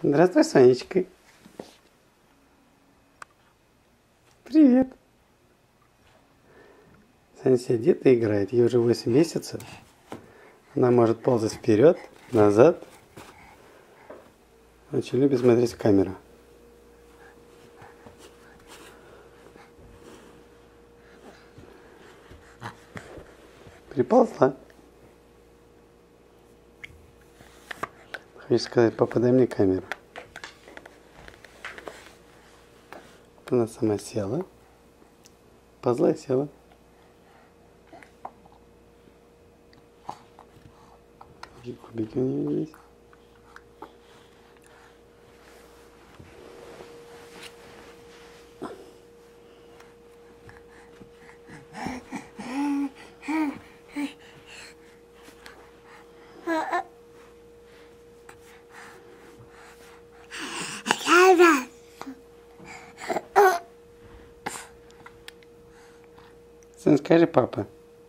Здравствуй, Сонечка. Привет. Соня сидит и играет. Ей уже 8 месяцев. Она может ползать вперед, назад. Очень любит смотреть в камеру. Приползла. Хочешь сказать, папа, дай мне камеру. Она сама села. Ползла и села. Какие кубики у нее есть. Сын, скажи, папа.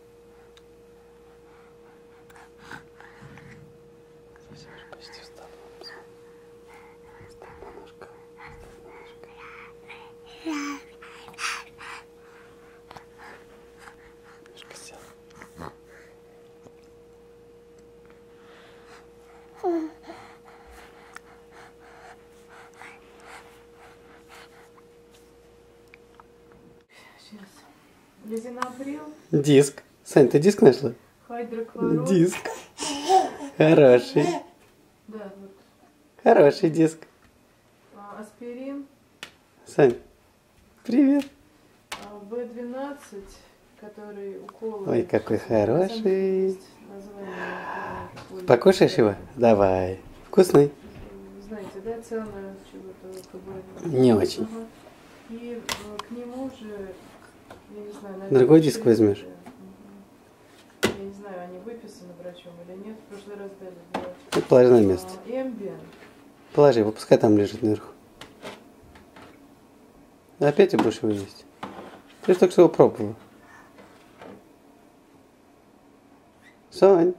Почти встал. Встал на ножку. Ножка села. Сейчас. Лизинаприл. Диск. Сань, ты диск нашла? Хайдрохлорид. Диск. Хороший. Да, вот. Хороший диск. Аспирин. Сань, привет. В12, который уколы. Ой, какой хороший. Название. Покушаешь его? Давай. Вкусный? Знаете, да, цены чего-то КБ? Не очень. Ага. И к нему же, я не знаю, наверное, Другой диск возьмешь? Я не знаю, они выписаны врачом или нет. В прошлый раз дали делать. Ну, положи на место. Эмбиен. Положи его, пускай там лежит наверху. Опять ты будешь его есть? Ты же только что его пробовал. Сонь.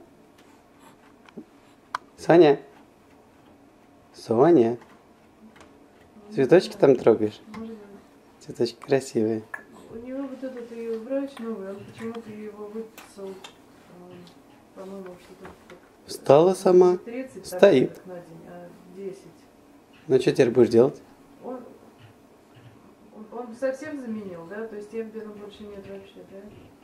Соня. Соня. Цветочки там трогаешь? Цветочки красивые. У него вот этот и врач новый, он почему-то его выписал, по-моему, что-то так. Встала сама. 30 Стоит. таблеток на день, а 10. Ну что теперь будешь делать? Он совсем заменил, да? То есть эмбиена больше нет вообще, да?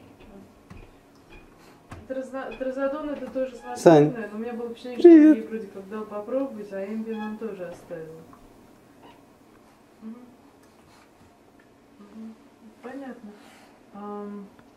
Тразодон это тоже снотворное, но у меня было впечатление, что он ей вроде как дал попробовать, а эмбиен он тоже оставил. Понятно.